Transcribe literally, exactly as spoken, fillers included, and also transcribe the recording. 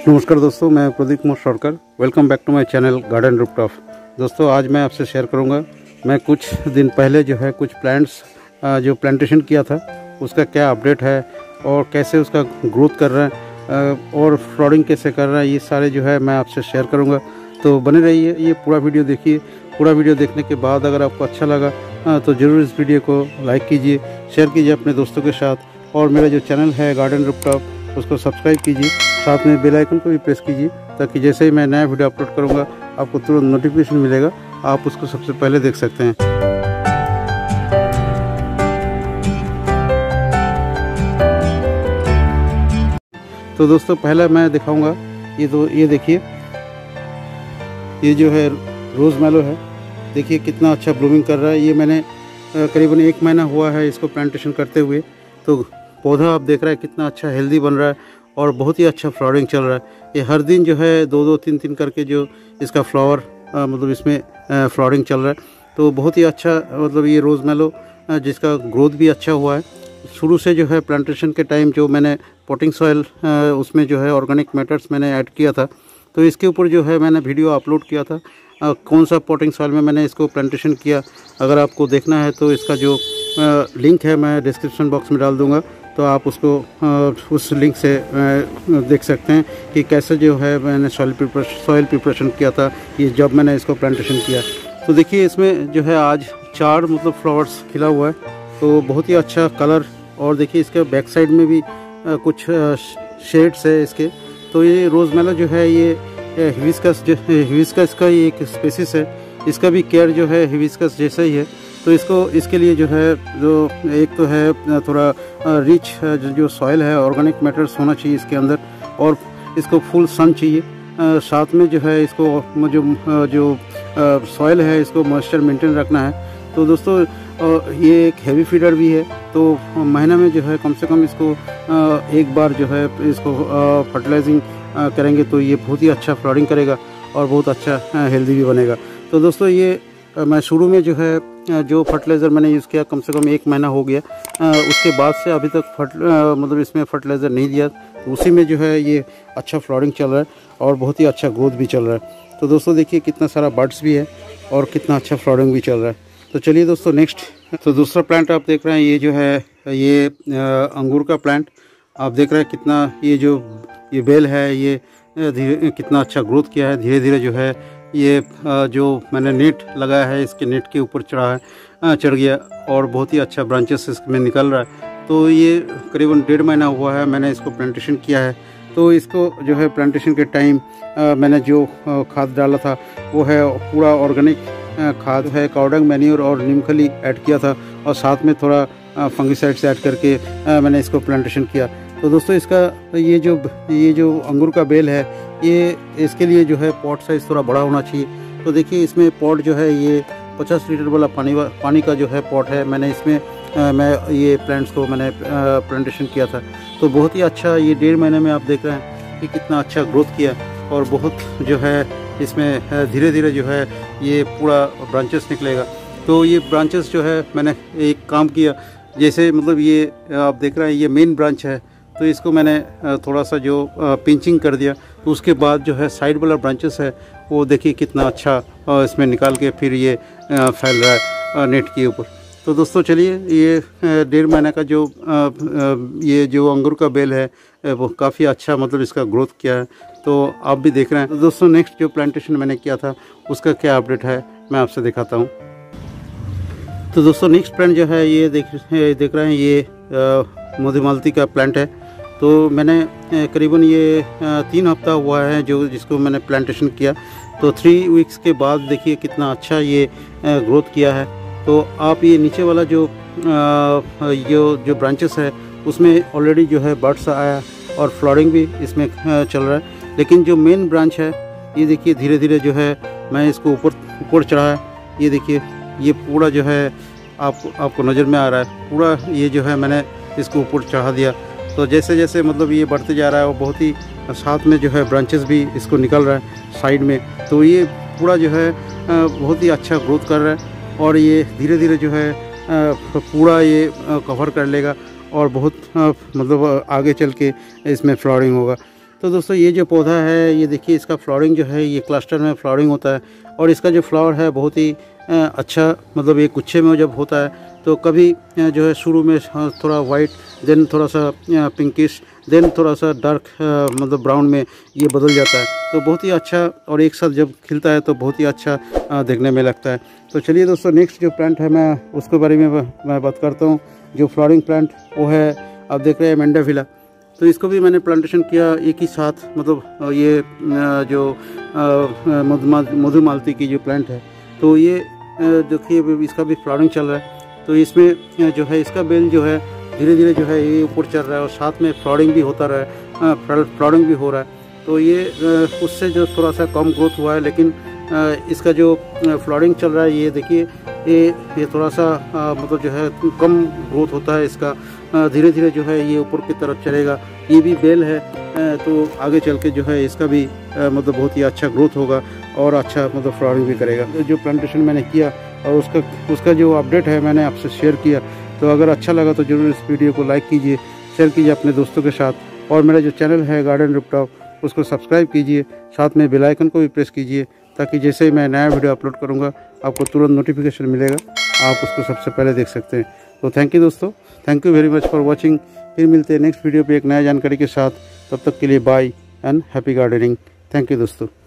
नमस्कार दोस्तों, मैं Pradeep Kumar Sarkar. Welcome back to my channel garden rooftop. दोस्तों आज मैं आपसे शेयर करूंगा, मैं कुछ दिन पहले जो है कुछ प्लांट्स जो प्लांटेशन किया था उसका क्या अपडेट है और कैसे उसका ग्रोथ कर रहा है और फ्लावरिंग कैसे कर रहा है, ये सारे जो है मैं आपसे शेयर करूंगा। तो बने रहिए, ये पूरा वीडियो देखिए। पूरा वीडियो देखने के बाद अगर आपको अच्छा लगा तो ज़रूर इस वीडियो को लाइक कीजिए, शेयर कीजिए अपने दोस्तों के साथ, और मेरा जो चैनल है गार्डन रूफटॉप उसको सब्सक्राइब कीजिए, साथ में बेल आइकन को भी प्रेस कीजिए ताकि जैसे ही मैं नया वीडियो अपलोड करूंगा आपको तुरंत नोटिफिकेशन मिलेगा, आप उसको सबसे पहले देख सकते हैं। तो दोस्तों पहला मैं दिखाऊंगा, ये तो ये देखिए, ये जो है रोज़ मैलो है। देखिए कितना अच्छा ब्लूमिंग कर रहा है। ये मैंने करीबन एक महीना हुआ है इसको प्लांटेशन करते हुए। तो पौधा आप देख रहे हैं कितना अच्छा हेल्दी बन रहा है और बहुत ही अच्छा फ्लावरिंग चल रहा है। ये हर दिन जो है दो दो तीन तीन करके जो इसका फ्लावर मतलब इसमें फ्लावरिंग चल रहा है। तो बहुत ही अच्छा मतलब ये रोज़ मैलो जिसका ग्रोथ भी अच्छा हुआ है। शुरू से जो है प्लांटेशन के टाइम जो मैंने पॉटिंग सॉइल उसमें जो है ऑर्गेनिक मैटर्स मैंने ऐड किया था, तो इसके ऊपर जो है मैंने वीडियो अपलोड किया था आ, कौन सा पॉटिंग सॉइल में मैंने इसको प्लांटेशन किया। अगर आपको देखना है तो इसका जो आ, लिंक है मैं डिस्क्रिप्शन बॉक्स में डाल दूंगा, तो आप उसको आ, उस लिंक से आ, देख सकते हैं कि कैसे जो है मैंने सॉइल प्रिपरेशन सॉइल प्रिपरेशन किया था ये जब मैंने इसको प्लांटेशन किया। तो देखिए इसमें जो है आज चार मतलब फ्लावर्स खिला हुआ है, तो बहुत ही अच्छा कलर। और देखिए इसके बैक साइड में भी आ, कुछ शेड्स है इसके। तो ये रोज़ मैलो जो है ये हिबिस्कस जो हिबिस्कस का ही एक स्पेसिस है, इसका भी केयर जो है हिबिस्कस जैसा ही है। तो इसको इसके लिए जो है जो एक तो है थोड़ा रिच जो सॉइल है, ऑर्गेनिक मैटर्स होना चाहिए इसके अंदर, और इसको फुल सन चाहिए। साथ में जो है इसको जो जो सॉइल है इसको मॉइस्चर मेंटेन रखना है। तो दोस्तों ये एक हैवी फीडर भी है, तो महीने में जो है कम से कम इसको एक बार जो है इसको फर्टिलाइजिंग करेंगे तो ये बहुत ही अच्छा फ्लावरिंग करेगा और बहुत अच्छा हेल्दी भी बनेगा। तो दोस्तों ये मैं शुरू में जो है जो फर्टिलाइज़र मैंने यूज़ किया कम से कम एक महीना हो गया, उसके बाद से अभी तक फर्ट मतलब इसमें फर्टिलाइज़र नहीं दिया, तो उसी में जो है ये अच्छा फ्लावरिंग चल रहा है और बहुत ही अच्छा ग्रोथ भी चल रहा है। तो दोस्तों देखिए कितना सारा बर्ड्स भी है और कितना अच्छा फ्लावरिंग भी चल रहा है। तो चलिए दोस्तों नेक्स्ट, तो दूसरा प्लांट आप देख रहे हैं, ये जो है ये अंगूर का प्लांट आप देख रहे हैं। कितना ये जो ये बेल है ये धीरे कितना अच्छा ग्रोथ किया है। धीरे धीरे जो है ये जो मैंने नेट लगाया है इसके नेट के ऊपर चढ़ा है चढ़ गया और बहुत ही अच्छा ब्रांचेस इसमें निकल रहा है। तो ये करीबन डेढ़ महीना हुआ है मैंने इसको प्लांटेशन किया है। तो इसको जो है प्लांटेशन के टाइम मैंने जो खाद डाला था वो है पूरा ऑर्गेनिक खाद है, काउडंग मैन्योर और नीमखली ऐड किया था, और साथ में थोड़ा फंगिसाइड्स ऐड करके मैंने इसको प्लांटेशन किया। तो दोस्तों इसका ये जो ये जो अंगूर का बेल है ये इसके लिए जो है पॉट साइज़ थोड़ा बड़ा होना चाहिए। तो देखिए इसमें पॉट जो है ये पचास लीटर वाला पानी पानी का जो है पॉट है, मैंने इसमें आ, मैं ये प्लांट्स को मैंने प्लांटेशन किया था। तो बहुत ही अच्छा ये डेढ़ महीने में आप देख रहे हैं कि कितना अच्छा ग्रोथ किया और बहुत जो है इसमें धीरे धीरे जो है ये पूरा ब्रांचेस निकलेगा। तो ये ब्रांचेस जो है मैंने एक काम किया, जैसे मतलब ये आप देख रहे हैं ये मेन ब्रांच है, तो इसको मैंने थोड़ा सा जो पिंचिंग कर दिया, तो उसके बाद जो है साइड वाला ब्रांचेस है वो देखिए कितना अच्छा इसमें निकाल के फिर ये फैल रहा है नेट के ऊपर। तो दोस्तों चलिए ये डेढ़ महीने का जो ये जो अंगूर का बेल है वो काफ़ी अच्छा मतलब इसका ग्रोथ किया है, तो आप भी देख रहे हैं। तो दोस्तों नेक्स्ट जो प्लांटेशन मैंने किया था उसका क्या अपडेट है मैं आपसे दिखाता हूँ। तो दोस्तों नेक्स्ट प्लांट जो है ये देख देख रहे हैं ये मधुमालती का प्लांट है। तो मैंने करीबन ये तीन हफ्ता हुआ है जो जिसको मैंने प्लांटेशन किया। तो थ्री वीक्स के बाद देखिए कितना अच्छा ये ग्रोथ किया है। तो आप ये नीचे वाला जो जो जो ब्रांचेस है उसमें ऑलरेडी जो है बर्ड्स आया और फ्लावरिंग भी इसमें चल रहा है, लेकिन जो मेन ब्रांच है ये देखिए धीरे धीरे जो है मैं इसको ऊपर ऊपर चढ़ा है। ये देखिए ये पूरा जो है आप आपको नज़र में आ रहा है, पूरा ये जो है मैंने इसको ऊपर चढ़ा दिया। तो जैसे जैसे मतलब ये बढ़ते जा रहा है और बहुत ही साथ में जो है ब्रांचेस भी इसको निकल रहा है साइड में, तो ये पूरा जो है बहुत ही अच्छा ग्रोथ कर रहा है और ये धीरे धीरे जो है पूरा ये कवर कर लेगा और बहुत मतलब आगे चल के इसमें फ्लावरिंग होगा। तो तो दोस्तों ये जो पौधा है ये देखिए, इसका फ्लावरिंग जो है ये क्लस्टर में फ्लावरिंग होता है और इसका जो फ्लावर है बहुत ही अच्छा, मतलब एक गुच्छे में जब होता है तो कभी जो है शुरू में थोड़ा वाइट, देन थोड़ा सा पिंकिश, देन थोड़ा सा डार्क मतलब ब्राउन में ये बदल जाता है। तो बहुत ही अच्छा, और एक साथ जब खिलता है तो बहुत ही अच्छा देखने में लगता है। तो चलिए दोस्तों, नेक्स्ट जो प्लांट है मैं उसके बारे में मैं बात करता हूँ। जो फ्लावरिंग प्लांट वो है, आप देख रहे हैं मैंडाविला। तो इसको भी मैंने प्लांटेशन किया एक ही साथ, मतलब ये जो मधुमालती की जो प्लांट है, तो ये देखिए इसका भी फ्लावरिंग चल रहा है। तो इसमें जो है इसका बेल जो है धीरे धीरे जो है ये ऊपर चल रहा है और साथ में फ्लावरिंग भी होता रहा है, फ्लावरिंग भी हो रहा है। तो ये उससे जो थोड़ा सा कम ग्रोथ हुआ है, लेकिन इसका जो फ्लावरिंग चल रहा है ये देखिए, ये ये थोड़ा सा मतलब जो है कम ग्रोथ होता है इसका, धीरे धीरे जो है ये ऊपर की तरफ चलेगा। ये भी बेल है, तो आगे चल के जो है इसका भी मतलब बहुत ही अच्छा ग्रोथ होगा और अच्छा मतलब फ्लावरिंग भी करेगा। जो प्लांटेशन मैंने किया और उसका उसका जो अपडेट है मैंने आपसे शेयर किया। तो अगर अच्छा लगा तो ज़रूर इस वीडियो को लाइक कीजिए, शेयर कीजिए अपने दोस्तों के साथ, और मेरा जो चैनल है गार्डन रूफटॉप उसको सब्सक्राइब कीजिए, साथ में बेल आइकन को भी प्रेस कीजिए, ताकि जैसे ही मैं नया वीडियो अपलोड करूँगा आपको तुरंत नोटिफिकेशन मिलेगा, आप उसको सबसे पहले देख सकते हैं। तो थैंक यू दोस्तों, thank you very much for watching. फिर मिलते हैं नेक्स्ट वीडियो पे एक नया जानकारी के साथ। तब तक के लिए bye and happy gardening. Thank you दोस्तों।